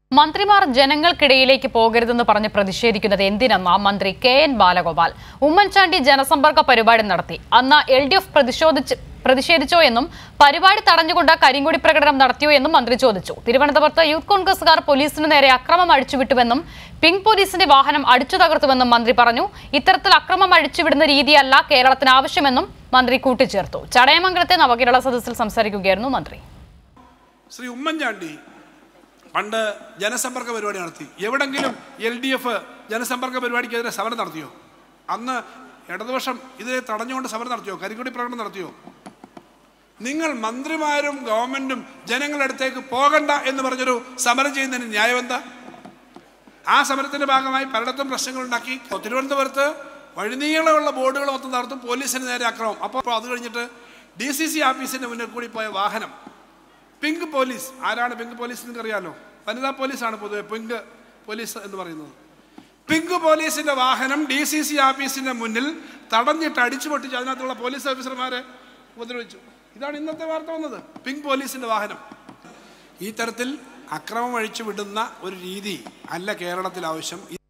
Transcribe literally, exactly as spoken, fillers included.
മന്ത്രിമാർ ജനങ്ങൾക്കിടയിലേക്ക് പോകരുതെന്ന് പറഞ്ഞ് പ്രതിഷേധിക്കുന്നത് എന്തിനെന്ന മന്ത്രി കെ എൻ ബാലഗോപാൽ ഉമ്മൻചാണ്ടി ജനസമ്പർക്ക പരിപാടി നടത്തി. അന്ന് എൽ ഡി എഫ് പ്രതിഷേധിച്ച് പ്രതിഷേധിച്ചോ എന്നും പരിപാടി തടഞ്ഞുകൊണ്ട് കരിങ്കൊടി പ്രകടനം നടത്തിയോ എന്നും മന്ത്രി ചോദിച്ചു. തിരുവനന്തപുരത്ത് യൂത്ത് കോൺഗ്രസുകാർ പോലീസിന് നേരെ അക്രമം അഴിച്ചുവിട്ടുവെന്നും പിങ്ക് പോലീസിന്റെ വാഹനം അടിച്ചു തകർത്തുവെന്നും മന്ത്രി പറഞ്ഞു. ഇത്തരത്തിൽ അക്രമം അഴിച്ചുവിടുന്ന രീതിയല്ല കേരളത്തിന് ആവശ്യമെന്നും മന്ത്രി കൂട്ടിച്ചേർത്തു. ചടയമംഗലത്തെ നവകേരള സദസ്സിൽ സംസാരിക്കുകയായിരുന്നു മന്ത്രി. ശ്രീ ഉമ്മൻചാണ്ടി പണ്ട് ജനസമ്പർക്ക പരിപാടി നടത്തി. എവിടെങ്കിലും എൽ ഡി എഫ് ജനസമ്പർക്ക പരിപാടിക്കെതിരെ സമരം നടത്തിയോ? അന്ന് ഇടതുപക്ഷം ഇത് തടഞ്ഞുകൊണ്ട് സമരം നടത്തിയോ? കരിങ്കൊടി പ്രകടനം നടത്തിയോ? നിങ്ങൾ മന്ത്രിമാരും ഗവൺമെന്റും ജനങ്ങളുടെ അടുത്തേക്ക് പോകണ്ട എന്ന് പറഞ്ഞൊരു സമരം ചെയ്യുന്നതിന് ന്യായം എന്താ? ആ സമരത്തിന്റെ ഭാഗമായി പലയിടത്തും പ്രശ്നങ്ങൾ ഉണ്ടാക്കി. തിരുവനന്തപുരത്ത് വഴിനീളമുള്ള ബോർഡുകൾ മൊത്തം നടത്തും, പോലീസിന് നേരെ അക്രമം. അപ്പോൾ അത് കഴിഞ്ഞിട്ട് ഡി സി സി ഓഫീസിന്റെ മുന്നിൽ കൂടി പോയ വാഹനം പിങ്ക് പോലീസ്. ആരാണ് പിങ്ക് പോലീസ്? നിങ്ങൾക്ക് അറിയാലോ, വനിതാ പോലീസാണ് പൊതുവെ പിങ്ക് പോലീസ് എന്ന് പറയുന്നത്. പിങ്ക് പോലീസിന്റെ വാഹനം ഡി സി സി ഓഫീസിന്റെ മുന്നിൽ തടഞ്ഞിട്ട് അടിച്ചു പൊട്ടിച്ച് അതിനകത്തുള്ള പോലീസ് ഓഫീസർമാരെ ഉപദ്രവിച്ചു. ഇതാണ് ഇന്നത്തെ വാർത്ത വന്നത്. പിങ്ക് പോലീസിന്റെ വാഹനം. ഈ തരത്തിൽ അക്രമം അഴിച്ചു വിടുന്ന ഒരു രീതി അല്ല കേരളത്തിൽ ആവശ്യം.